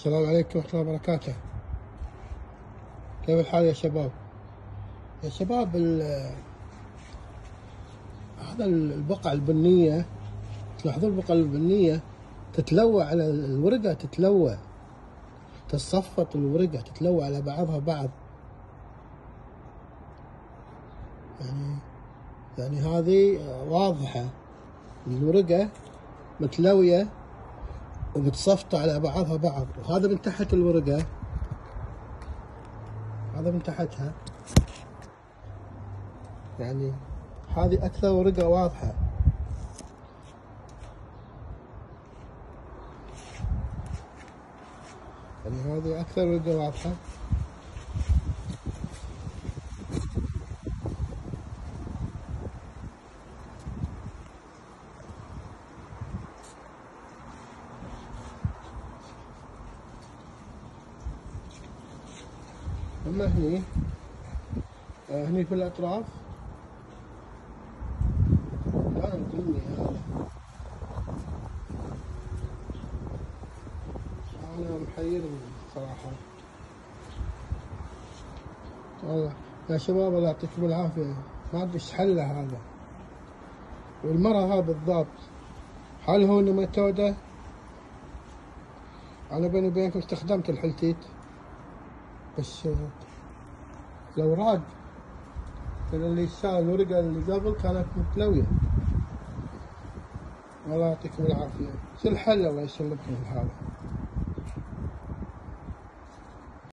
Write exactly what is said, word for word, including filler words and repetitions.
السلام عليكم ورحمة الله وبركاته. كيف الحال يا شباب؟ يا شباب هذا البقع البنية، تلاحظون البقع البنية تتلوى على الورقة، تتلوى تتصفط الورقة، تتلوى على بعضها بعض. يعني يعني هذه واضحة، الورقة متلوية ومتصفطة على بعضها بعض. وهذا من تحت الورقة، هذا من تحتها، يعني هذه أكثر ورقة واضحة. يعني هذه أكثر ورقة واضحة. أما هني آه هني في الأطراف لا بني، هذا أنا محيرني صراحة. والله يا شباب الله يعطيكم العافية، ما أدري إيش حله هذا. والمرض هذا بالضبط هل هو نيماتودا؟ أنا بيني وبينكم استخدمت الحلتيت بس الأوراق اللي شال الورقة اللي قبل كانت متلوية. الله يعطيكم العافية. شو الحل الله يسلمكم من هذا؟